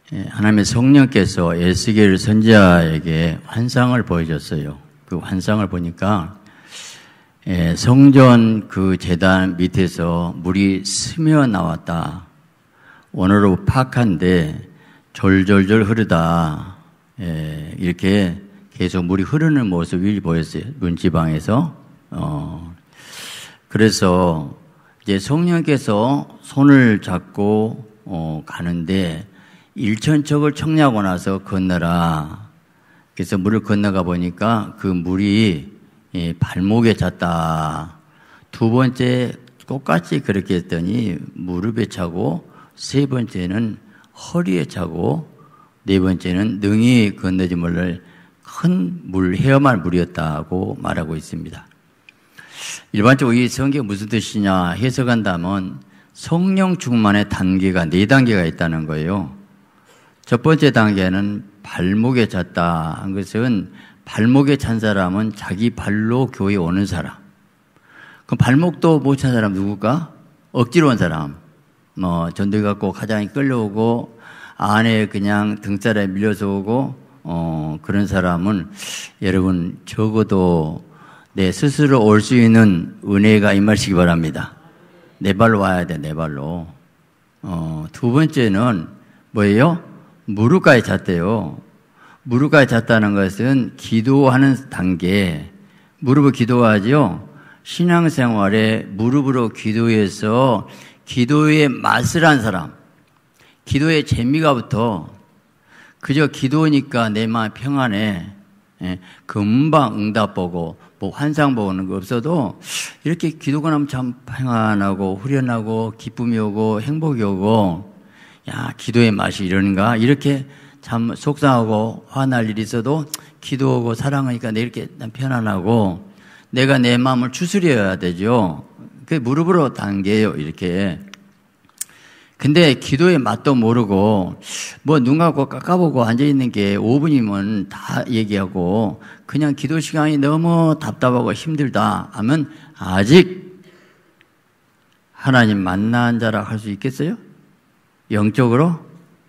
하나님의 성령께서 에스겔 선지자에게 환상을 보여줬어요. 그 환상을 보니까 성전 그 제단 밑에서 물이 스며 나왔다. 원어로 팍한데 졸졸졸 흐르다. 이렇게 계속 물이 흐르는 모습이 보였어요. 문지방에서. 그래서 이제 성령께서 손을 잡고 가는데 일천척을 청량하고 나서 건너라. 그래서 물을 건너가 보니까 그 물이 발목에 찼다. 두 번째 똑같이 그렇게 했더니 무릎에 차고, 세 번째는 허리에 차고, 네 번째는 능히 건너지 못할 큰 물, 헤엄할 물이었다고 말하고 있습니다. 일반적으로 이 성경이 무슨 뜻이냐 해석한다면 성령 충만의 단계가 4단계가 있다는 거예요. 첫 번째 단계는 발목에 찼다 한 것은 발목에 찬 사람은 자기 발로 교회에 오는 사람. 그럼 발목도 못 찬 사람 누굴까? 억지로 온 사람. 전도회 갖고 가장이 끌려오고 안에 그냥 등살에 밀려서 오고 그런 사람은 여러분 적어도 내 스스로 올 수 있는 은혜가 임하시기 바랍니다. 내 발로 와야 돼, 내 발로. 두 번째는 뭐예요? 무릎까지 찼대요. 무릎까지 찼다는 것은 기도하는 단계. 무릎을 기도하죠. 신앙생활에 무릎으로 기도해서 기도의 맛을 한 사람, 기도의 재미가 붙어. 그저 기도니까 내 마음 평안해. 금방 응답 보고 뭐 환상 보는 거 없어도 이렇게 기도가 나면 참 평안하고 후련하고 기쁨이 오고 행복이 오고, 야, 기도의 맛이 이러는가? 이렇게 참 속상하고 화날 일이 있어도 기도하고 사랑하니까 내 이렇게 편안하고, 내가 내 마음을 추스려야 되죠. 그 무릎으로 단계예요, 이렇게. 근데 기도의 맛도 모르고 뭐 눈 감고 깎아보고 앉아있는 게 5분이면 다 얘기하고 그냥 기도 시간이 너무 답답하고 힘들다 하면 아직 하나님 만난 자라 할 수 있겠어요? 영적으로?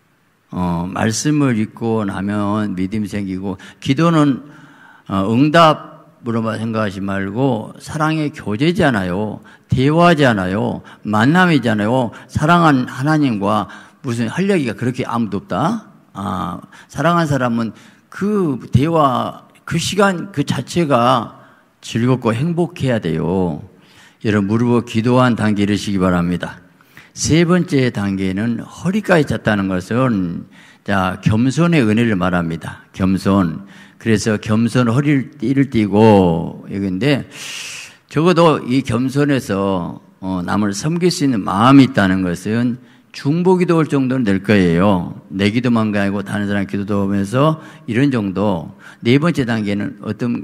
말씀을 읽고 나면 믿음이 생기고, 기도는 응답으로만 생각하지 말고 사랑의 교제잖아요. 대화잖아요. 만남이잖아요. 사랑한 하나님과 무슨 할 얘기가 그렇게 아무도 없다? 사랑한 사람은 그 대화, 그 시간 그 자체가 즐겁고 행복해야 돼요. 여러분, 무릎을 기도한 단계 이르시기 바랍니다. 세 번째 단계는 허리까지 찼다는 것은, 자, 겸손의 은혜를 말합니다. 겸손. 그래서 겸손 허리를 띠고, 여기인데, 적어도 이 겸손에서 남을 섬길 수 있는 마음이 있다는 것은 중보기도 올 정도는 될 거예요. 내 기도만 아니고 다른 사람 기도도 오면서 이런 정도. 네 번째 단계는 어떤,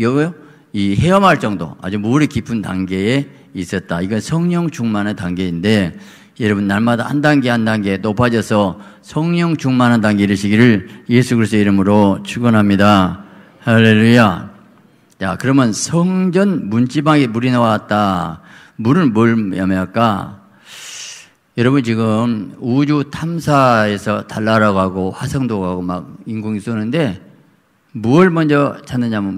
이 헤엄할 정도, 아주 물이 깊은 단계에 있었다. 이건 성령 충만한 단계인데, 여러분 날마다 한 단계 한 단계 높아져서 성령 충만한 단계 이르시기를 예수 그리스도의 이름으로 축원합니다. 할렐루야. 자, 그러면 성전 문지방에 물이 나왔다. 물은 뭘 의미할까? 여러분 지금 우주 탐사에서 달나라고 하고 화성도 가고 막 인공이 쏘는데 뭘 먼저 찾느냐면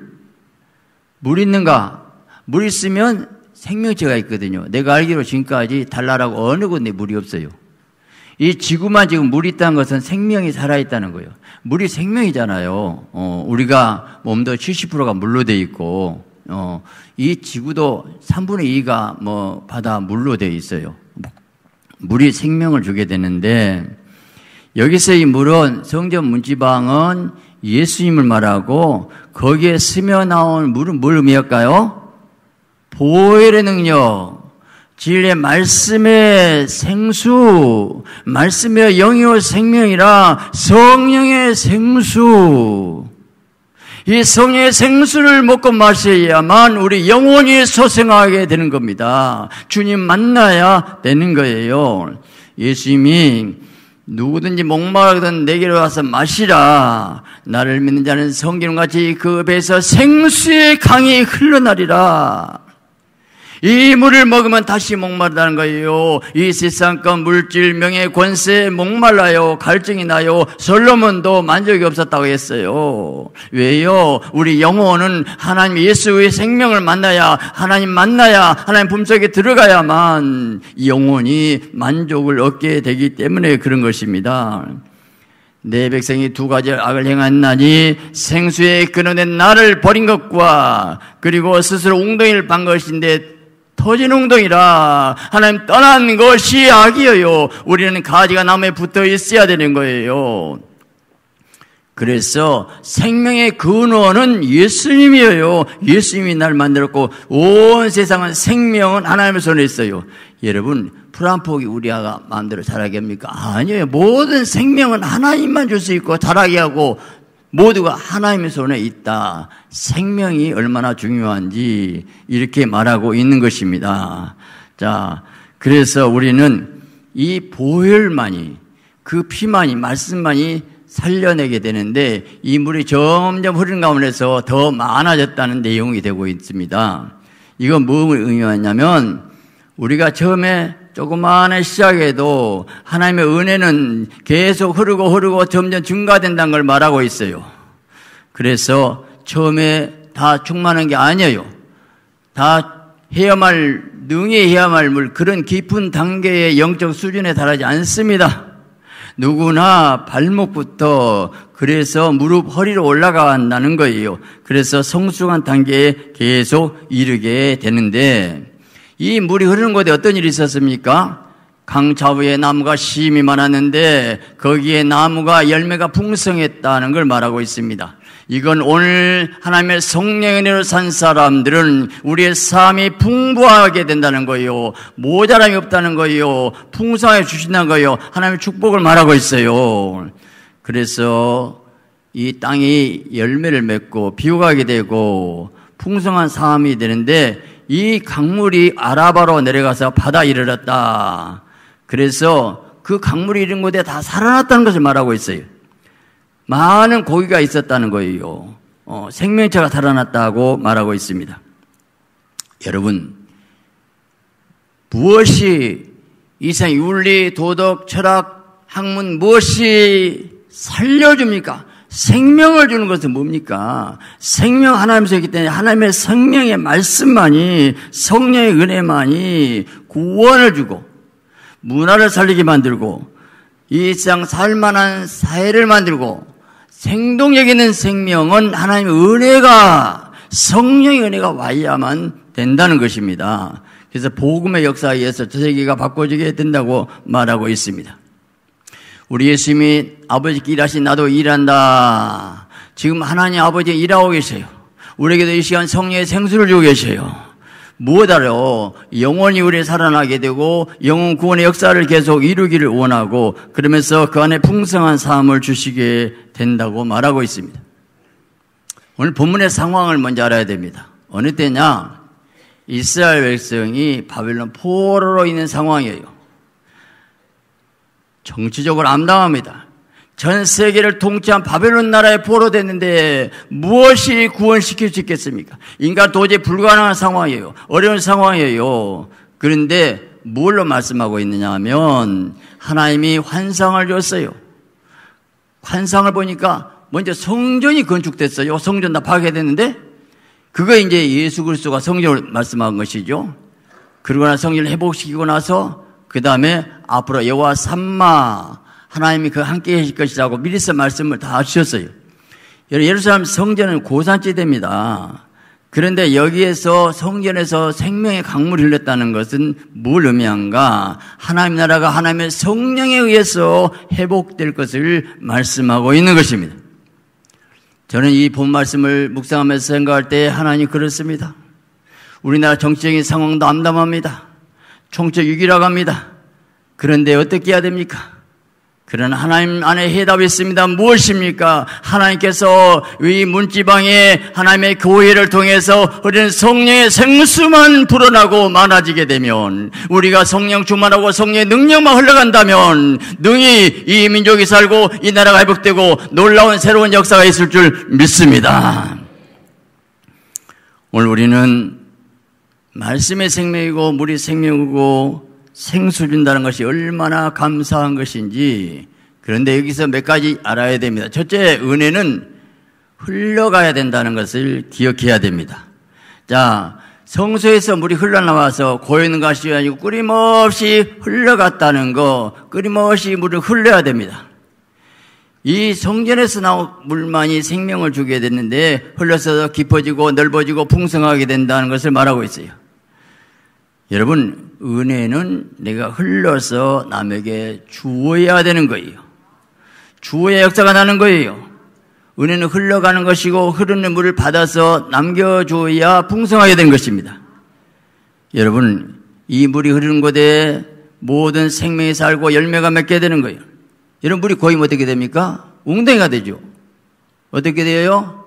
물 있는가? 물 있으면 생명체가 있거든요. 내가 알기로 지금까지 달나라고 어느 곳에 물이 없어요. 이 지구만 지금 물이 있다는 것은 생명이 살아있다는 거예요. 물이 생명이잖아요. 우리가 몸도 70%가 물로 돼 있고, 이 지구도 3분의 2가 뭐 바다 물로 돼 있어요. 물이 생명을 주게 되는데, 여기서 이 물은 성전 문지방은 예수님을 말하고, 거기에 스며 나온 물은 뭘 의미할까요? 보혈의 능력, 진리의 말씀의 생수, 말씀의 영이요 생명이라 성령의 생수. 이 성령의 생수를 먹고 마셔야만 우리 영혼이 소생하게 되는 겁니다. 주님 만나야 되는 거예요. 예수님이 누구든지 목마르거든 내게로 와서 마시라. 나를 믿는 자는 성경같이 그 배에서 생수의 강이 흘러나리라. 이 물을 먹으면 다시 목마르다는 거예요. 이 세상과 물질, 명예, 권세 목말라요. 갈증이 나요. 솔로몬도 만족이 없었다고 했어요. 왜요? 우리 영혼은 하나님 예수의 생명을 만나야, 하나님 만나야, 하나님 품속에 들어가야만 영혼이 만족을 얻게 되기 때문에 그런 것입니다. 내 백성이 두 가지 악을 행하나니 생수에 끊어낸 나를 버린 것과 그리고 스스로 웅덩이를 판 것인데 터진 웅덩이라 하나님 떠난 것이 악이에요. 우리는 가지가 나무에 붙어 있어야 되는 거예요. 그래서 생명의 근원은 예수님이에요. 예수님이 날 만들었고 온 세상은 생명은 하나님의 손에 있어요. 여러분, 풀 한 폭이 우리 아가 마음대로 자라게 합니까? 아니에요. 모든 생명은 하나님만 줄 수 있고 자라게 하고 모두가 하나님의 손에 있다. 생명이 얼마나 중요한지 이렇게 말하고 있는 것입니다. 자, 그래서 우리는 이 보혈만이, 그 피만이, 말씀만이 살려내게 되는데 이 물이 점점 흐르는 가운데서 더 많아졌다는 내용이 되고 있습니다. 이건 무엇을 의미하냐면 우리가 처음에 조그마한 시작에도 하나님의 은혜는 계속 흐르고 점점 증가된다는 걸 말하고 있어요. 그래서 처음에 다 충만한 게 아니에요. 다 능히 해야만 물, 그런 깊은 단계의 영적 수준에 달하지 않습니다. 누구나 발목부터 그래서 무릎, 허리로 올라간다는 거예요. 그래서 성숙한 단계에 계속 이르게 되는데 이 물이 흐르는 곳에 어떤 일이 있었습니까? 강 좌우에 나무가 심이 많았는데 거기에 나무가 열매가 풍성했다는 걸 말하고 있습니다. 이건 오늘 하나님의 성령의 은혜로 산 사람들은 우리의 삶이 풍부하게 된다는 거예요. 모자람이 없다는 거예요. 풍성하게 주신다는 거예요. 하나님의 축복을 말하고 있어요. 그래서 이 땅이 열매를 맺고 비옥하게 되고 풍성한 삶이 되는데 이 강물이 아라바로 내려가서 바다에 이르렀다. 그래서 그 강물이 이른 곳에 다 살아났다는 것을 말하고 있어요. 많은 고기가 있었다는 거예요. 생명체가 살아났다고 말하고 있습니다. 여러분, 무엇이 이 세상 윤리, 도덕, 철학, 학문 무엇이 살려줍니까? 생명을 주는 것은 뭡니까? 생명 하나님에서 있기 때문에 하나님의 생명의 말씀만이, 성령의 은혜만이 구원을 주고 문화를 살리게 만들고 이 세상 살만한 사회를 만들고 생동력 있는 생명은 하나님의 은혜가, 성령의 은혜가 와야만 된다는 것입니다. 그래서 복음의 역사에 의해서 저 세계가 바꿔지게 된다고 말하고 있습니다. 우리 예수님이 아버지께 일하신 나도 일한다. 지금 하나님 아버지 일하고 계세요. 우리에게도 이 시간 성령의 생수를 주고 계세요. 무엇하러 영원히 우리 살아나게 되고 영혼 구원의 역사를 계속 이루기를 원하고 그러면서 그 안에 풍성한 삶을 주시게 된다고 말하고 있습니다. 오늘 본문의 상황을 먼저 알아야 됩니다. 어느 때냐? 이스라엘 백성이 바벨론 포로로 있는 상황이에요. 정치적으로 암담합니다. 전 세계를 통치한 바벨론 나라에 포로됐는데 무엇이 구원시킬 수 있겠습니까? 인간 도저히 불가능한 상황이에요. 어려운 상황이에요. 그런데 뭘로 말씀하고 있느냐 하면 하나님이 환상을 줬어요. 환상을 보니까 먼저 성전이 건축됐어요. 성전 다 파괴됐는데 그거 이제 예수 그리스도가 성전을 말씀한 것이죠. 그러고 나서 성전을 회복시키고 나서 그 다음에 앞으로 여호와 삼마 하나님이 그 함께 하실 것이라고 미리서 말씀을 다 주셨어요. 예루살렘 성전은 고산지대입니다. 그런데 여기에서 성전에서 생명의 강물이 흘렀다는 것은 뭘 의미한가? 하나님 나라가 하나님의 성령에 의해서 회복될 것을 말씀하고 있는 것입니다. 저는 이 본 말씀을 묵상하면서 생각할 때 하나님 그렇습니다. 우리나라 정치적인 상황도 암담합니다. 총적 위기라고 합니다. 그런데 어떻게 해야 됩니까? 그러나 하나님 안에 해답이 있습니다. 무엇입니까? 하나님께서 이 문지방에 하나님의 교회를 통해서 흐르는 성령의 생수만 불어나고 많아지게 되면 우리가 성령 충만하고 성령의 능력만 흘러간다면 능히 이 민족이 살고 이 나라가 회복되고 놀라운 새로운 역사가 있을 줄 믿습니다. 오늘 우리는 말씀의 생명이고 물이 생명이고 생수 준다는 것이 얼마나 감사한 것인지. 그런데 여기서 몇 가지 알아야 됩니다. 첫째, 은혜는 흘러가야 된다는 것을 기억해야 됩니다. 자, 성소에서 물이 흘러나와서 고이는 것이 아니고 끊임없이 흘러갔다는 거, 끊임없이 물을 흘려야 됩니다. 이 성전에서 나온 물만이 생명을 주게 됐는데 흘러서 깊어지고 넓어지고 풍성하게 된다는 것을 말하고 있어요. 여러분, 은혜는 내가 흘러서 남에게 주어야 되는 거예요. 주어야 역사가 나는 거예요. 은혜는 흘러가는 것이고 흐르는 물을 받아서 남겨줘야 풍성하게 되는 것입니다. 여러분, 이 물이 흐르는 곳에 모든 생명이 살고 열매가 맺게 되는 거예요. 여러분, 물이 고이면 어떻게 됩니까? 웅덩이가 되죠. 어떻게 돼요?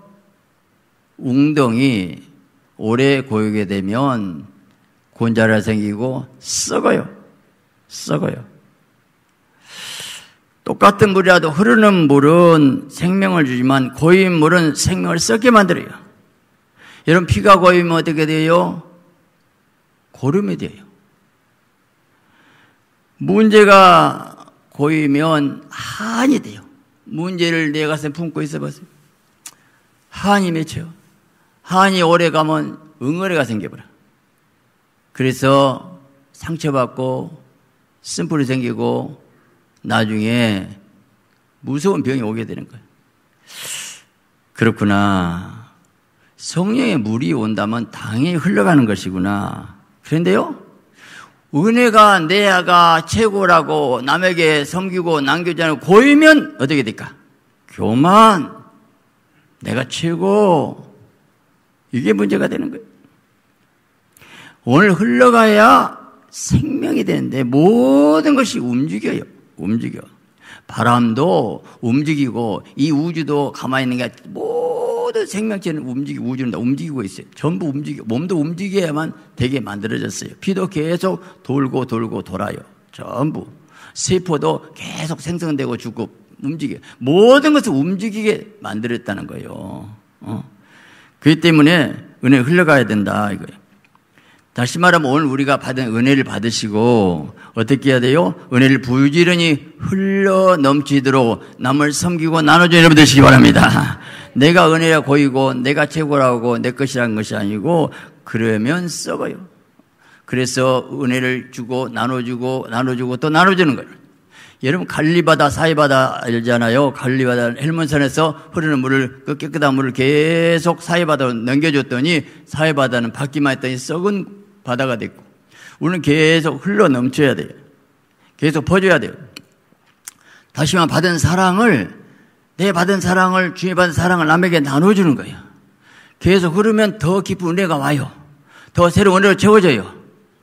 웅덩이 오래 고이게 되면 곤자라 생기고 썩어요. 썩어요. 똑같은 물이라도 흐르는 물은 생명을 주지만 고인 물은 생명을 썩게 만들어요. 여러분, 피가 고이면 어떻게 돼요? 고름이 돼요. 문제가 고이면 한이 돼요. 문제를 내 가슴에 품고 있어 보세요. 한이 맺혀요. 한이 오래 가면 응어리가 생겨버려. 그래서 상처받고 쓴풀이 생기고 나중에 무서운 병이 오게 되는 거예요. 그렇구나. 성령의 물이 온다면 당연히 흘러가는 것이구나. 그런데요, 은혜가 내가 최고라고 남에게 섬기고 남겨주지 않고 고이면 어떻게 될까? 교만, 내가 최고, 이게 문제가 되는 거예요. 오늘 흘러가야 생명이 되는데 모든 것이 움직여요. 움직여. 바람도 움직이고 이 우주도 가만히 있는 게 모든 생명체는 움직이고 우주는 다 움직이고 있어요. 전부 움직여. 몸도 움직여야만 되게 만들어졌어요. 피도 계속 돌고 돌고 돌아요. 전부. 세포도 계속 생성되고 죽고 움직여. 모든 것을 움직이게 만들었다는 거예요. 그렇기 때문에 은혜가 흘러가야 된다 이거예요. 다시 말하면 오늘 우리가 받은 은혜를 받으시고 어떻게 해야 돼요? 은혜를 부지런히 흘러 넘치도록 남을 섬기고 나눠주는 여러분 되시기 바랍니다. 내가 은혜가 고이고 내가 최고라고 내 것이라는 것이 아니고 그러면 썩어요. 그래서 은혜를 주고 나눠주고 또 나눠주는 거예요. 여러분, 갈리바다, 사이바다 알잖아요. 갈리바다 헬몬산에서 흐르는 물을, 그 깨끗한 물을 계속 사이바다로 넘겨줬더니 사이바다는 받기만 했더니 썩은 바다가 됐고, 우리는 계속 흘러 넘쳐야 돼요. 계속 퍼져야 돼요. 다시 말하면 받은 사랑을, 내 받은 사랑을, 주님 받은 사랑을 남에게 나눠주는 거예요. 계속 흐르면 더 깊은 은혜가 와요. 더 새로운 은혜로 채워져요.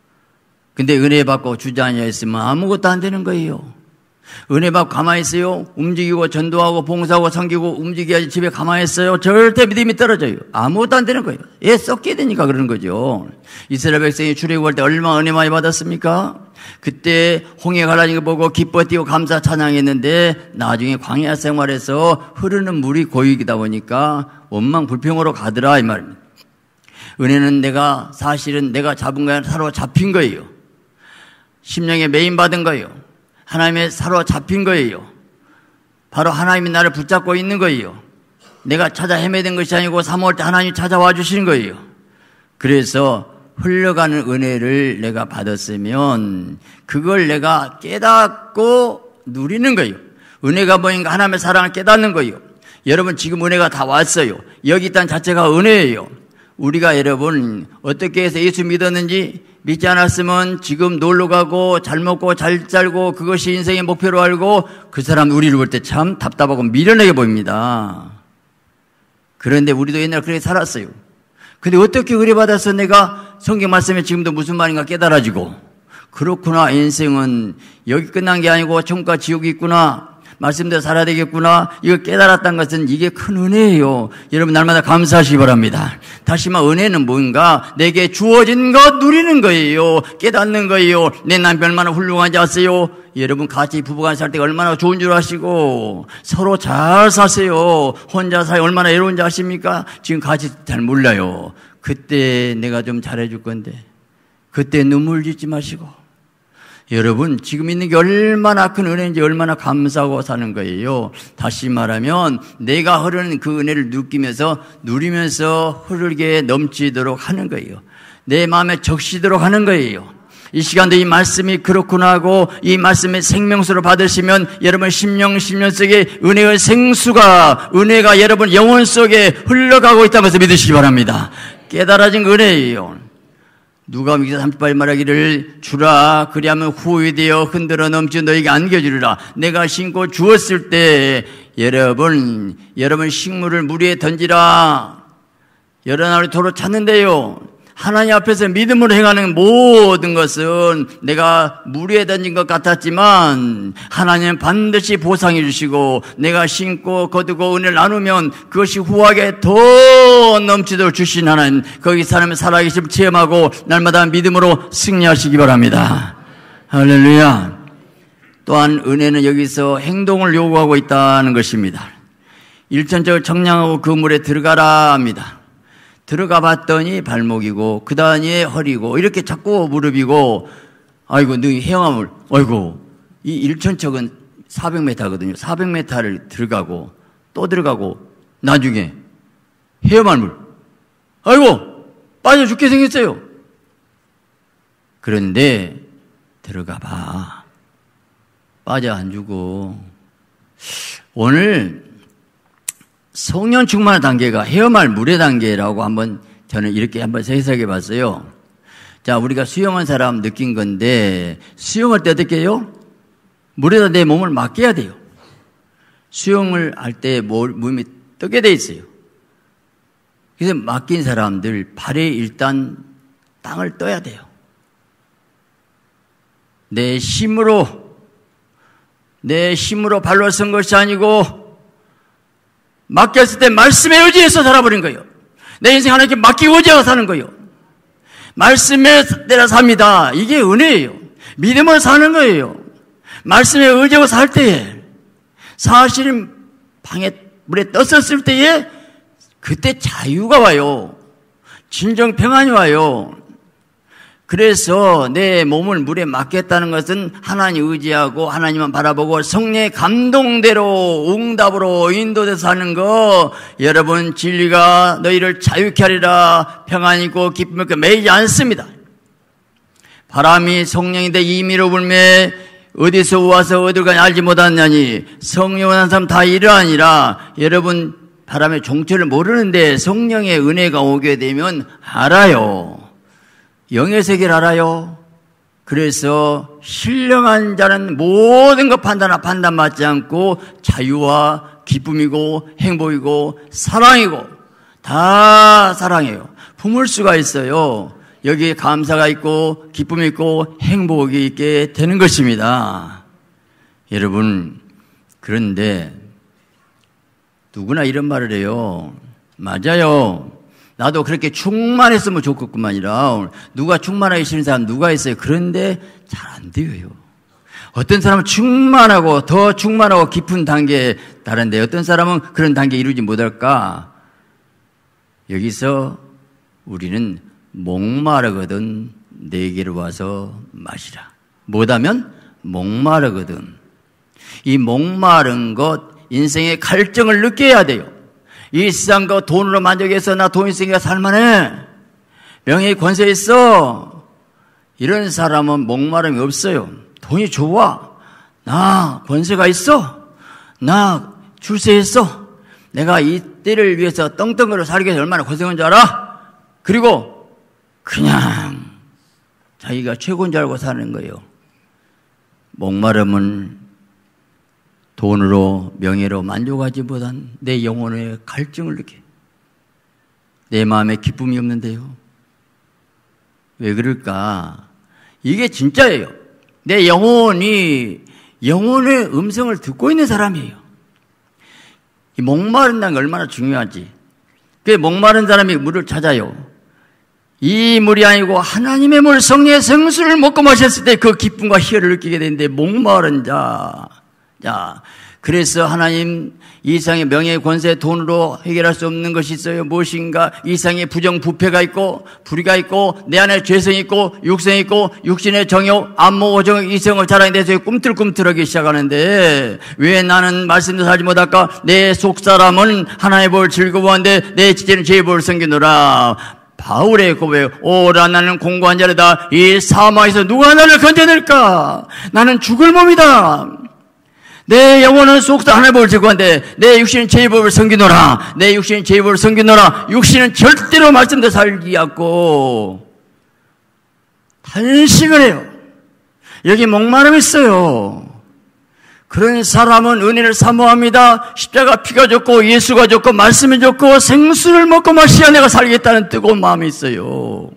근데 은혜 받고 주지 아니하였으면 아무것도 안 되는 거예요. 은혜 받고 가만히 있어요. 움직이고 전도하고 봉사하고 섬기고 움직여야지 집에 가만히 있어요. 절대 믿음이 떨어져요. 아무것도 안 되는 거예요. 썩게 되니까 그러는 거죠. 이스라엘 백성이 출애굽할 때 얼마나 은혜 많이 받았습니까? 그때 홍해 갈라진 거 보고 기뻐 뛰고 감사 찬양했는데 나중에 광야 생활에서 흐르는 물이 고이다 보니까 원망 불평으로 가더라 이 말입니다. 은혜는 사실은 내가 잡은 거야 사로잡힌 거예요. 심령에 매인받은 거예요. 하나님의 사로잡힌 거예요. 바로 하나님이 나를 붙잡고 있는 거예요. 내가 찾아 헤매던 것이 아니고 사모할 때 하나님이 찾아와 주시는 거예요. 그래서 흘러가는 은혜를 내가 받았으면 그걸 내가 깨닫고 누리는 거예요. 은혜가 뭐인가 하나님의 사랑을 깨닫는 거예요. 여러분, 지금 은혜가 다 왔어요. 여기 있다는 자체가 은혜예요. 우리가 여러분 어떻게 해서 예수 믿었는지 믿지 않았으면 지금 놀러가고 잘 먹고 잘 살고 그것이 인생의 목표로 알고 그 사람 우리를 볼 때 참 답답하고 미련하게 보입니다. 그런데 우리도 옛날에 그렇게 살았어요. 근데 어떻게 은혜 받아서 내가 성경 말씀에 지금도 무슨 말인가 깨달아지고 그렇구나, 인생은 여기 끝난 게 아니고 천국과 지옥이 있구나, 말씀대로 살아야 되겠구나, 이걸 깨달았다는 것은 이게 큰 은혜예요. 여러분, 날마다 감사하시기 바랍니다. 다시 말해 은혜는 뭔가 내게 주어진 것 누리는 거예요. 깨닫는 거예요. 내 남편 얼마나 훌륭한지 아세요? 여러분, 같이 부부간 살 때 얼마나 좋은 줄 아시고 서로 잘 사세요. 혼자 사이 얼마나 외로운지 아십니까? 지금 같이 잘 몰라요. 그때 내가 좀 잘해줄 건데 그때 눈물 짓지 마시고, 여러분 지금 있는 게 얼마나 큰 은혜인지 얼마나 감사하고 사는 거예요. 다시 말하면 내가 흐르는 그 은혜를 느끼면서 누리면서 흐르게 넘치도록 하는 거예요. 내 마음에 적시도록 하는 거예요. 이 시간도 이 말씀이 그렇구나 하고 이 말씀의 생명수로 받으시면 여러분 심령 속에 은혜의 생수가, 은혜가 여러분 영혼 속에 흘러가고 있다는 것을 믿으시기 바랍니다. 깨달아진 은혜예요. 누가 38 말하기를 주라 그리하면 후회되어 흔들어 넘쳐 너에게 안겨주리라. 내가 신고 주었을 때 여러분 식물을 물 위에 던지라. 여러 날을 도로 찾는데요, 하나님 앞에서 믿음으로 행하는 모든 것은 내가 물 위에 던진 것 같았지만 하나님은 반드시 보상해 주시고, 내가 심고 거두고 은혜를 나누면 그것이 후하게 더 넘치도록 주신 하나님, 거기 사람의 살아계심을 체험하고 날마다 믿음으로 승리하시기 바랍니다. 할렐루야. 또한 은혜는 여기서 행동을 요구하고 있다는 것입니다. 일천적으로 청량하고 그 물에 들어가라 합니다. 들어가 봤더니 발목이고 그 다음에 허리고 이렇게 자꾸 무릎이고, 아이고 너 헤엄을, 아이고 이 일천척은 400m거든요. 400m를 들어가고 또 들어가고 나중에 헤엄할 물, 아이고 빠져 죽게 생겼어요. 그런데 들어가 봐, 빠져 안 죽어. 오늘 성령 충만의 단계가 헤엄할 물의 단계라고 한번 저는 이렇게 한번 해석해 봤어요. 자, 우리가 수영한 사람 느낀 건데, 수영할 때 어떻게 해요? 물에다 내 몸을 맡겨야 돼요. 수영을 할 때 몸이 뜨게 돼 있어요. 그래서 맡긴 사람들 발에 일단 땅을 떠야 돼요. 내 힘으로 발로 쓴 것이 아니고 맡겼을 때 말씀에 의지해서 살아버린 거예요. 내 인생 하나님께 맡기고 의지하고 사는 거예요. 말씀에 내가 삽니다. 이게 은혜예요. 믿음으로 사는 거예요. 말씀에 의지하고 살 때에, 사실은 방에 물에 떴었을 때에 그때 자유가 와요. 진정 평안이 와요. 그래서 내 몸을 물에 맡겼다는 것은 하나님 의지하고 하나님만 바라보고 성령의 감동대로 응답으로 인도돼서 하는 거, 여러분 진리가 너희를 자유케 하리라, 평안이 있고 기쁨이 있고 매이지 않습니다. 바람이 성령인데 임의로 불매 어디서 와서 어디로 가냐 알지 못하느냐니 성령 원하는 사람 다 이러하니라. 여러분 바람의 종처를 모르는데 성령의 은혜가 오게 되면 알아요. 영의 세계를 알아요. 그래서 신령한 자는 모든 것 판단받지 않고 자유와 기쁨이고 행복이고 사랑이고 다 사랑해요. 품을 수가 있어요. 여기에 감사가 있고 기쁨이 있고 행복이 있게 되는 것입니다. 여러분, 그런데 누구나 이런 말을 해요. 맞아요. 나도 그렇게 충만했으면 좋겠구만이라. 누가 충만하기 싫은 사람 누가 있어요? 그런데 잘 안 돼요. 어떤 사람은 충만하고 더 충만하고 깊은 단계에 다른데 어떤 사람은 그런 단계에 이루지 못할까? 여기서 우리는 목마르거든 내게로 와서 마시라. 뭐다면 목마르거든. 이 목마른 것, 인생의 갈증을 느껴야 돼요. 이 세상과 돈으로 만족해서 나 돈 있으니까 살만해, 명예 권세 있어, 이런 사람은 목마름이 없어요. 돈이 좋아, 나 권세가 있어, 나 출세했어, 내가 이 때를 위해서 떵떵거려 살기 위해서 얼마나 고생한 줄 알아? 그리고 그냥 자기가 최고인 줄 알고 사는 거예요. 목마름은 돈으로 명예로 만족하지 못한 내 영혼의 갈증을 느껴. 내 마음에 기쁨이 없는데요. 왜 그럴까? 이게 진짜예요. 내 영혼이 영혼의 음성을 듣고 있는 사람이에요. 이 목마른다는 게 얼마나 중요하지. 그 목마른 사람이 물을 찾아요. 이 물이 아니고 하나님의 물, 성령의 생수를 먹고 마셨을 때 그 기쁨과 희열을 느끼게 되는데, 목마른 자, 그래서 하나님, 이 세상의 명예, 권세, 돈으로 해결할 수 없는 것이 있어요. 무엇인가? 이 세상에 부정부패가 있고 불의가 있고 내 안에 죄성이 있고 육성이 있고 육신의 정욕, 안목, 오정, 이성을 자랑에 대해서 꿈틀꿈틀하기 시작하는데 왜 나는 말씀도 살지 못할까? 내 속사람은 하나님의 법을 즐거워하는데 내 지체는 죄의 법을 섬기노라. 바울의 고백, 오라 나는 공고한 자리다. 이 사망에서 누가 나를 건져낼까? 나는 죽을 몸이다. 내 영혼은 속사 하나님의 법을 즐거워하는데 내 육신은 죄의 법을 섬기노라. 내 육신은 죄의 법을 섬기노라. 육신은 절대로 말씀대로 살지 않고 탄식을 해요. 여기 목마름이 있어요. 그런 사람은 은혜를 사모합니다. 십자가 피가 졌고 예수가 졌고 말씀이 졌고 생수를 먹고 마시야 내가 살겠다는 뜨거운 마음이 있어요.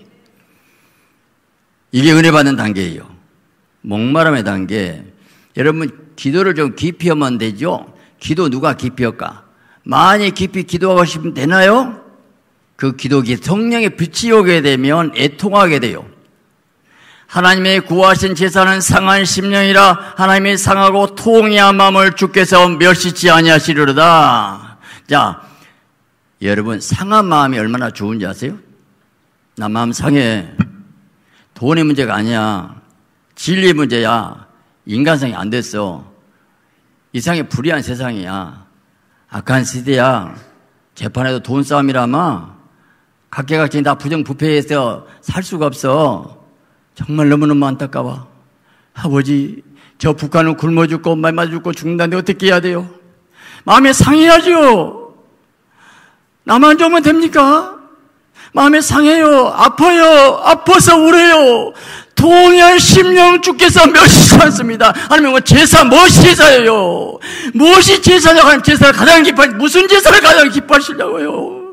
이게 은혜 받는 단계예요. 목마름의 단계. 여러분 기도를 좀 깊이 하면 되죠. 기도 누가 깊이 할까? 많이 깊이 기도하고 싶으면 되나요? 그 기도기 성령의 빛이 오게 되면 애통하게 돼요. 하나님의 구하신 제사는 상한 심령이라 하나님이 상하고 통이한 마음을 주께서 멸시치 아니하시리로다. 자, 여러분 상한 마음이 얼마나 좋은지 아세요? 나 마음 상해. 돈의 문제가 아니야. 진리의 문제야. 인간성이 안 됐어. 이 세상이 불의한 세상이야. 악한 시대야. 재판에도 돈 싸움이라마. 각계각층이 다 부정부패해서 살 수가 없어. 정말 너무너무 안타까워. 아버지, 저 북한은 굶어 죽고 말 맞아 죽고 죽는다는데 어떻게 해야 돼요? 마음에 상해야죠. 나만 좋으면 됩니까? 마음에 상해요. 아파요. 아파서 울어요. 통한 심령 주께서 멸시지 않습니다. 하나님, 제사 무엇이 제사예요? 무엇이 제사냐고 하면 제사를 가장 기뻐하시, 무슨 제사를 가장 기뻐하시려고요?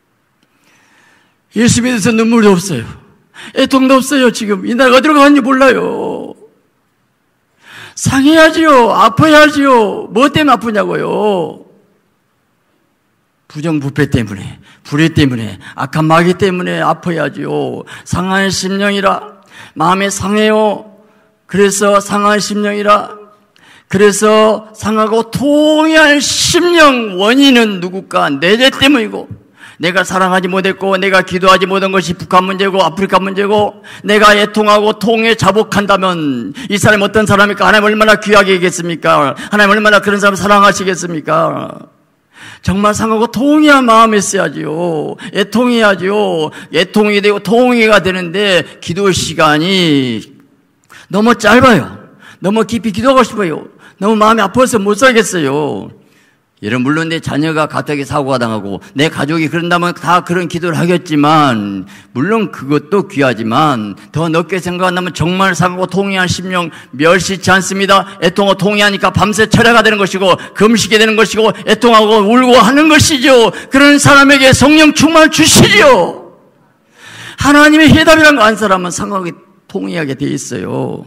예수 믿어서 눈물도 없어요. 애통도 없어요. 지금 이 나라가 어디로 가는지 몰라요. 상해야지요. 아파야지요. 뭐 때문에 아프냐고요? 부정부패 때문에, 불의 때문에, 악한 마귀 때문에 아파야지요. 상한 심령이라 마음에 상해요. 그래서 상한 심령이라. 그래서 상하고 통해할 심령 원인은 누굴까? 내 죄 때문이고 내가 사랑하지 못했고 내가 기도하지 못한 것이 북한 문제고 아프리카 문제고 내가 애통하고 통해 자복한다면 이 사람이 어떤 사람입니까? 하나님 얼마나 귀하게 얘기했습니까? 하나님 얼마나 그런 사람을 사랑하시겠습니까? 정말 상하고 통해야 마음에 써야지요. 애통해야지요. 애통이 되고 통해가 되는데 기도 시간이 너무 짧아요. 너무 깊이 기도하고 싶어요. 너무 마음이 아파서 못 살겠어요. 여러분, 물론 내 자녀가 갑자기 사고가 당하고 내 가족이 그런다면 다 그런 기도를 하겠지만, 물론 그것도 귀하지만 더 넓게 생각한다면 정말 상하고 통해한 심령 멸시치 않습니다. 애통하고 통해하니까 밤새 철야가 되는 것이고 금식이 되는 것이고 애통하고 울고 하는 것이죠. 그런 사람에게 성령 충만을 주시죠. 하나님의 해답이라는 거 안 사람은 상하게 통해하게 돼 있어요.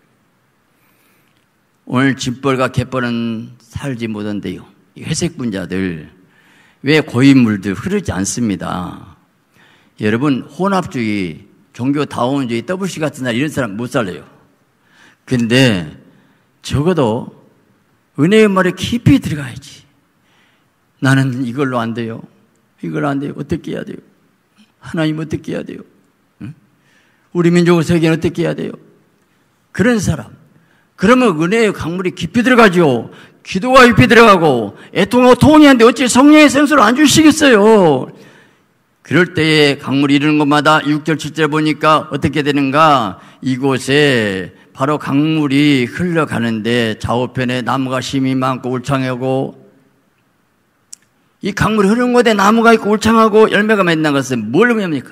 오늘 집벌과 갯벌은 살지 못한대요. 회색 분자들, 왜 고인물들 흐르지 않습니다. 여러분, 혼합주의, 종교다원주의, WC 같은 날 이런 사람 못 살려요. 근데 적어도 은혜의 말에 깊이 들어가야지. 나는 이걸로 안 돼요. 이걸로 안 돼요. 어떻게 해야 돼요? 하나님 어떻게 해야 돼요? 응? 우리 민족의 세계는 어떻게 해야 돼요? 그런 사람. 그러면 은혜의 강물이 깊이 들어가죠. 기도가 깊이 들어가고 애통하고 통해하는데 어찌 성령의 생수를 안 주시겠어요? 그럴 때에 강물이 이르는 곳마다 6절 7절 보니까 어떻게 되는가? 이곳에 바로 강물이 흘러가는데 좌우편에 나무가 심이 많고 울창하고, 이 강물이 흐르는 곳에 나무가 있고 울창하고 열매가 맺는 것은 뭘 의미합니까?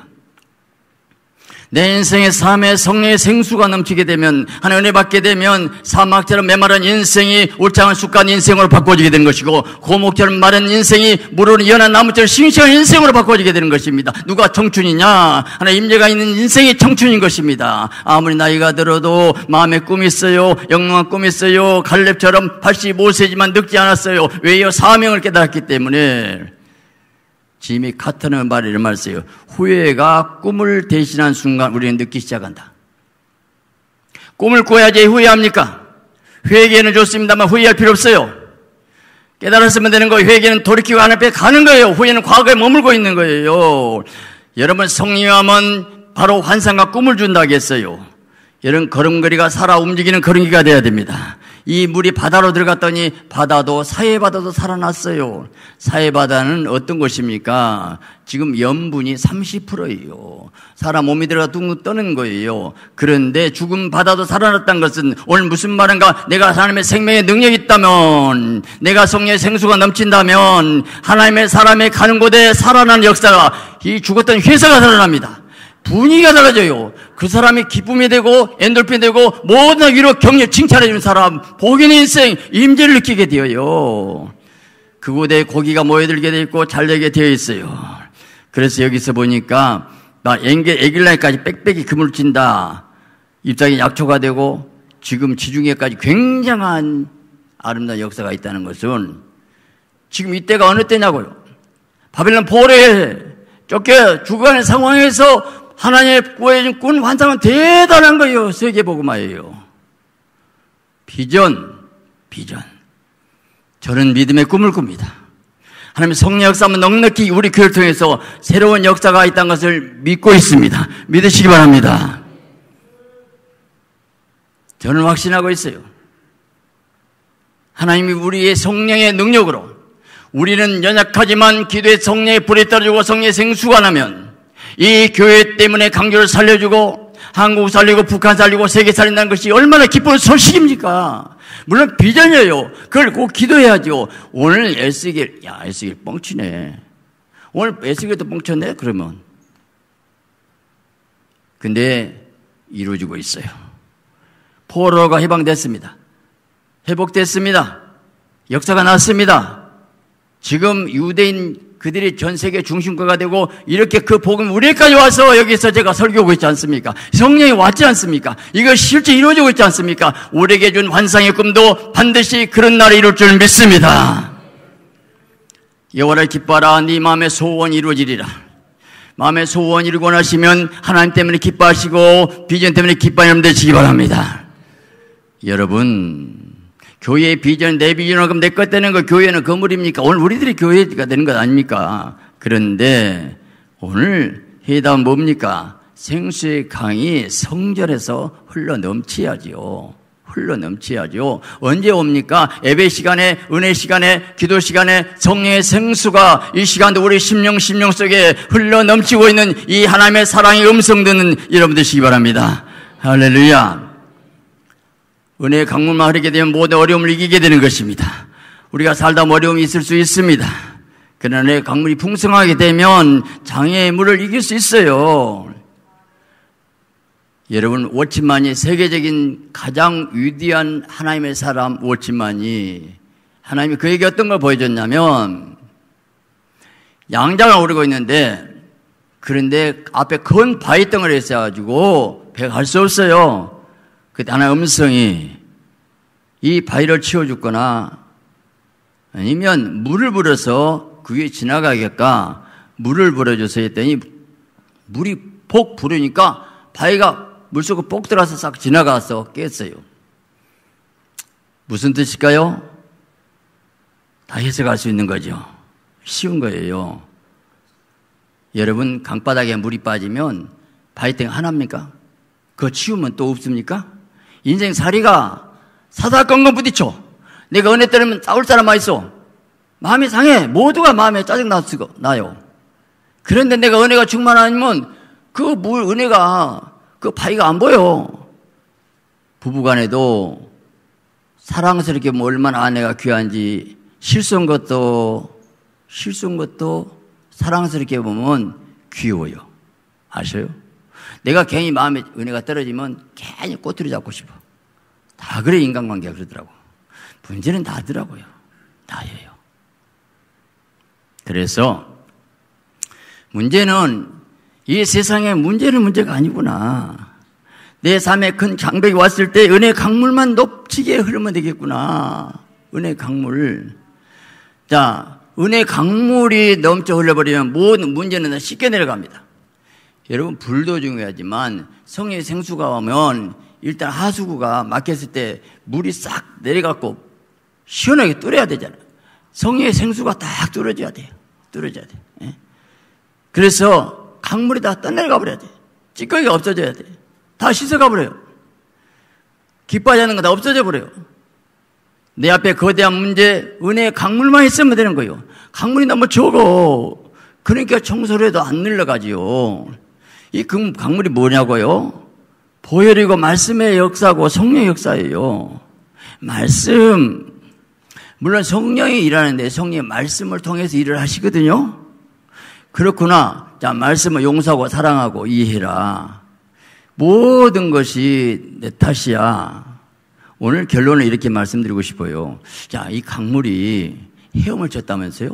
내 인생의 삶에 성령의 생수가 넘치게 되면, 하나님 은혜 받게 되면 사막처럼 메마른 인생이 울창한 숲간 인생으로 바꿔지게 되는 것이고, 고목처럼 마른 인생이 물을 연한 나무처럼 싱싱한 인생으로 바꿔지게 되는 것입니다. 누가 청춘이냐? 하나님 임재가 있는 인생이 청춘인 것입니다. 아무리 나이가 들어도 마음에 꿈이 있어요. 영롱한 꿈이 있어요. 갈렙처럼 85세지만 늙지 않았어요. 왜요? 사명을 깨달았기 때문에. 지미 카터는 말을 말했어요. 후회가 꿈을 대신한 순간 우리는 늦기 시작한다. 꿈을 꿔야지 후회합니까? 회개는 좋습니다만 후회할 필요 없어요. 깨달았으면 되는 거예요. 회개는 돌이키고 하나님 앞에 가는 거예요. 후회는 과거에 머물고 있는 거예요. 여러분, 성령이 하면 바로 환상과 꿈을 준다겠어요. 이런 걸음걸이가 살아 움직이는 걸음기가 돼야 됩니다. 이 물이 바다로 들어갔더니 바다도, 사해바다도 살아났어요. 사해바다는 어떤 것입니까? 지금 염분이 30%예요. 사람 몸이 들어가 둥둥 떠는 거예요. 그런데 죽은 바다도 살아났다는 것은 오늘 무슨 말인가? 내가 하나님의 생명의 능력이 있다면, 내가 성령의 생수가 넘친다면 하나님의 사람의 가는 곳에 살아나는 역사가, 이 죽었던 회사가 살아납니다. 분위기가 달라져요. 그 사람이 기쁨이 되고 엔돌핀이 되고 모든 위로 격려 칭찬해 주는 사람, 복인 인생 임재를 느끼게 되어요. 그곳에 고기가 모여들게 되어 있고 잘되게 되어 있어요. 그래서 여기서 보니까 나 애길날까지 빽빽이 그물 친다. 입장이 약초가 되고 지금 지중해까지 굉장한 아름다운 역사가 있다는 것은 지금 이때가 어느 때냐고요. 바벨론 포로에 쫓겨 죽어가는 상황에서 하나님의 구해준 꾼 환상은 대단한 거예요. 세계복음화예요. 비전. 저는 믿음의 꿈을 꿉니다. 하나님의 성령 역사는 넉넉히 우리 교회를 통해서 새로운 역사가 있다는 것을 믿고 있습니다. 믿으시기 바랍니다. 저는 확신하고 있어요. 하나님이 우리의 성령의 능력으로, 우리는 연약하지만 기도의 성령의 불이 떨어지고 성령의 생수가 나면 이 교회 때문에 강조를 살려주고 한국 살리고 북한 살리고 세계 살린다는 것이 얼마나 기쁜 소식입니까? 물론 비전이에요. 그걸 꼭 기도해야죠. 오늘 에스겔 뻥치네. 오늘 에스겔도 뻥쳤네? 그러면. 근데 이루어지고 있어요. 포로가 해방됐습니다. 회복됐습니다. 역사가 났습니다. 지금 유대인 그들이 전 세계 중심가가 되고 이렇게 그 복음 우리까지 와서 여기서 제가 설교하고 있지 않습니까? 성령이 왔지 않습니까? 이거 실제 이루어지고 있지 않습니까? 우리에게 준 환상의 꿈도 반드시 그런 날에 이룰 줄 믿습니다. 여호와를 기뻐하라. 네 마음의 소원이 이루어지리라. 마음의 소원 이루고 나시면 하나님 때문에 기뻐하시고 비전 때문에 기뻐하는 되시기 바랍니다. 여러분, 교회의 비전, 내 비전은 그럼 내 것 되는 거 교회는 건물입니까? 오늘 우리들이 교회가 되는 것 아닙니까? 그런데 오늘 회담 뭡니까? 생수의 강이 성전에서 흘러 넘치야지요. 언제 옵니까? 예배 시간에, 은혜 시간에, 기도 시간에 성령의 생수가 이 시간도 우리 심령 속에 흘러 넘치고 있는 이 하나님의 사랑의 음성 듣는 여러분 되시기 바랍니다. 할렐루야. 은혜의 강물만 흐르게 되면 모든 어려움을 이기게 되는 것입니다. 우리가 살다 어려움이 있을 수 있습니다. 그러나 은혜의 강물이 풍성하게 되면 장애의 물을 이길 수 있어요. 여러분, 워치만이 세계적인 가장 위대한 하나님의 사람 워치만이, 하나님이 그에게 어떤 걸 보여줬냐면, 양장을 오르고 있는데, 그런데 앞에 큰 바위 덩어리가 있어가지고 배가 갈 수 없어요. 그때 하나의 음성이 이 바위를 치워줬거나 아니면 물을 불어서 그 위에 지나가겠까 물을 불어줘서 했더니 물이 폭 부르니까 바위가 물속으로 폭 들어와서 싹 지나가서 깼어요. 무슨 뜻일까요? 다 해석할 수 있는 거죠. 쉬운 거예요. 여러분, 강바닥에 물이 빠지면 바위땡 하나입니까? 그거 치우면 또 없습니까? 인생살이가 사사건건 부딪혀. 내가 은혜 때리면 싸울 사람만 있어. 마음이 상해. 모두가 마음에 짜증 나요. 그런데 내가 은혜가 충만하면 그 은혜가, 그 바위가 안 보여. 부부간에도 사랑스럽게 보면 얼마나 아내가 귀한지 실수한 것도 사랑스럽게 보면 귀여워요. 아셔요? 내가 괜히 마음에 은혜가 떨어지면 괜히 꼬투리 잡고 싶어. 다 그래, 인간관계가 그러더라고. 문제는 다더라고요. 다예요. 그래서 문제는 이 세상에 문제는 문제가 아니구나. 내 삶에 큰 장벽이 왔을 때 은혜 강물만 넘치게 흐르면 되겠구나. 은혜 강물. 자, 은혜 강물이 넘쳐 흘러버리면 모든 문제는 쉽게 내려갑니다. 여러분, 불도 중요하지만 성령의 생수가 오면 일단 하수구가 막혔을 때 물이 싹 내려갖고 시원하게 뚫어야 되잖아요. 성령의 생수가 딱 뚫어져야 돼요. 뚫어져야 돼. 예? 그래서 강물이 다 떠내려가 버려야 돼. 찌꺼기가 없어져야 돼. 다 씻어가 버려요. 기뻐하지 않는 거 다 없어져 버려요. 내 앞에 거대한 문제, 은혜의 강물만 있으면 되는 거예요. 강물이 너무 적어. 그러니까 청소를 해도 안 늘러가지요. 이 강물이 뭐냐고요? 보혈이고 말씀의 역사고 성령의 역사예요. 말씀. 물론 성령이 일하는데 성령의 말씀을 통해서 일을 하시거든요. 그렇구나. 자, 말씀을 용서하고 사랑하고 이해해라. 모든 것이 내 탓이야. 오늘 결론을 이렇게 말씀드리고 싶어요. 자, 이 강물이 헤엄을 쳤다면서요?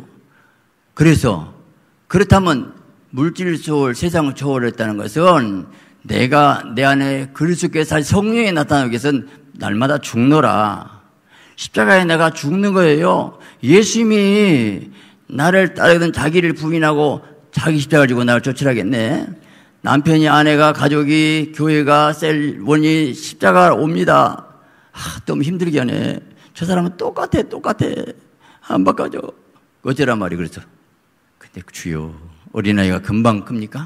그래서 그렇다면 물질을 세상을 초월했다는 것은 내가 내 안에 그리스도께서 성령이 나타나기 위해서는 날마다 죽노라. 십자가에 내가 죽는 거예요. 예수님이 나를 따르던 자기를 부인하고 자기 십자가를 지고 나를 쫓으라겠네. 남편이, 아내가, 가족이, 교회가, 셀원이 십자가 옵니다. 너무 힘들게 하네. 저 사람은 똑같아. 안 바꿔줘. 어쩌란 말이 그래서. 근데 주여, 어린아이가 금방 큽니까?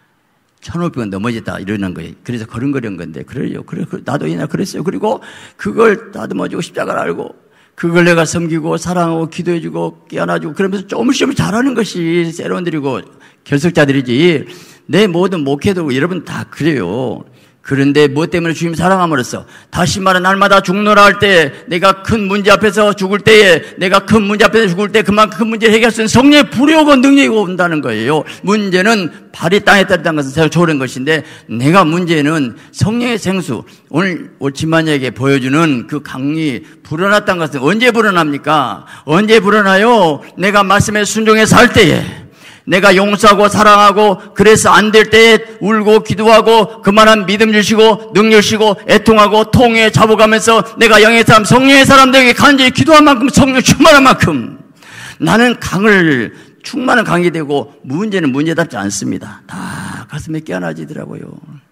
1,500원 넘어졌다 이러는 거예요. 그래서 걸음걸이한 건데, 그래요. 그래, 나도 옛날 그랬어요. 그리고 그걸 다듬어주고 십자가를 알고, 그걸 내가 섬기고, 사랑하고, 기도해주고, 깨어나주고, 그러면서 조금씩 잘하는 것이 세론들이고 결석자들이지, 내 모든 목회도 여러분 다 그래요. 그런데 무엇 때문에 주님 사랑함으로써 다시 말해 날마다 죽노라 할 때 내가 큰 문제 앞에서 죽을 때에 내가 큰 문제 앞에서 죽을 때 그만큼 큰 문제를 해결할 수 있는 성령의 불이 오고 능력이 온다는 거예요. 문제는 발이 땅에 떨어졌다는 것은 제가 좋은 것인데 내가 문제는 성령의 생수 오늘 오치마녀에게 보여주는 그 강이 불어났다는 것은 언제 불어납니까? 언제 불어나요? 내가 말씀에 순종해서 할 때에 내가 용서하고 사랑하고 그래서 안 될 때에 울고 기도하고 그만한 믿음 주시고 능력 주시고 애통하고 통해 잡아가면서 내가 영의 사람 성령의 사람들에게 간절히 기도한 만큼 성령 충만한 만큼 나는 강을 충만한 강이 되고 문제는 문제답지 않습니다. 다 가슴에 깨어나지더라고요.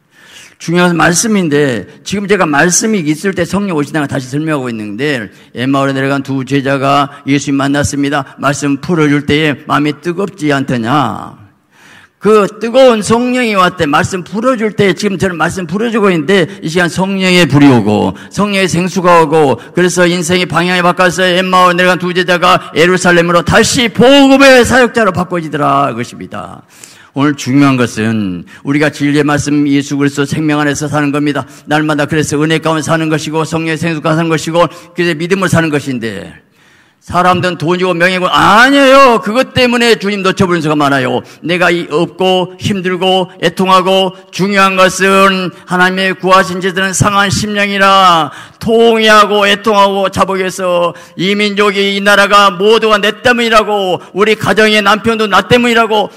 중요한 말씀인데 지금 제가 말씀이 있을 때 성령 오시다가 다시 설명하고 있는데 엠마오에 내려간 두 제자가 예수님 만났습니다. 말씀 풀어줄 때에 마음이 뜨겁지 않더냐. 그 뜨거운 성령이 왔대. 말씀 풀어줄 때 지금 저는 말씀 풀어주고 있는데 이 시간 성령의 불이 오고 성령의 생수가 오고 그래서 인생의 방향이 바뀌어서 엠마오에 내려간 두 제자가 예루살렘으로 다시 복음의 사역자로 바꿔지더라 그것입니다. 오늘 중요한 것은 우리가 진리의 말씀 예수 그리스도 생명 안에서 사는 겁니다. 날마다 그래서 은혜 가운데 사는 것이고 성령의 생수 가운데 사는 것이고 그래서 믿음을 사는 것인데 사람들은 돈이고 명예고 아니에요. 그것 때문에 주님 놓쳐버리는 수가 많아요. 내가 없고 힘들고 애통하고 중요한 것은 하나님의 구하신 자들은 상한 심령이라 통회하고 애통하고 자복해서 이 민족이 이 나라가 모두가 내 때문이라고 우리 가정의 남편도 나 때문이라고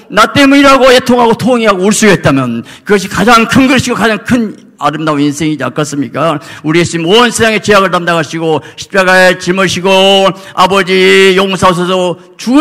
애통하고 통회하고 울 수 있다면 그것이 가장 큰 것이고 가장 큰 아름다운 인생이지 않겠습니까? 우리 예수님 온 세상의 죄악을 담당하시고 십자가에 짊어지고 아버지 용서하소서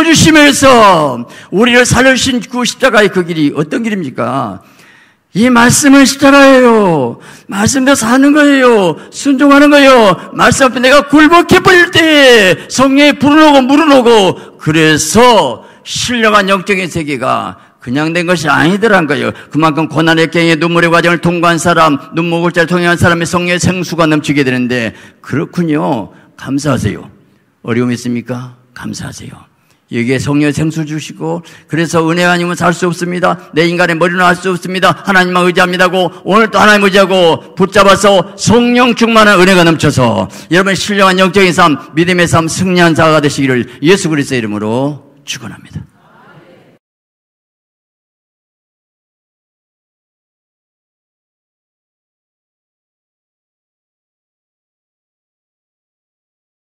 죽어주시면서 우리를 살려주신 그 십자가의 그 길이 어떤 길입니까? 이 말씀은 십자가예요. 말씀대로 사는 거예요. 순종하는 거예요. 말씀 앞에 내가 굴복해 버릴 때 성령이 불은 오고 물은 오고 그래서 신령한 영적인 세계가 그냥 된 것이 아니더란 거예요. 그만큼 고난의 갱의 눈물의 과정을 통과한 사람, 눈목을자를 통행한 사람의 성령의 생수가 넘치게 되는데 그렇군요. 감사하세요. 어려움 있습니까? 감사하세요. 여기에 성령의 생수 주시고 그래서 은혜가 아니면 살 수 없습니다. 내 인간의 머리는 할 수 없습니다. 하나님만 의지합니다고 오늘 또 하나님 의지하고 붙잡아서 성령 충만한 은혜가 넘쳐서 여러분 신령한 영적인 삶, 믿음의 삶, 승리한 자가 되시기를 예수 그리스도의 이름으로 축원합니다.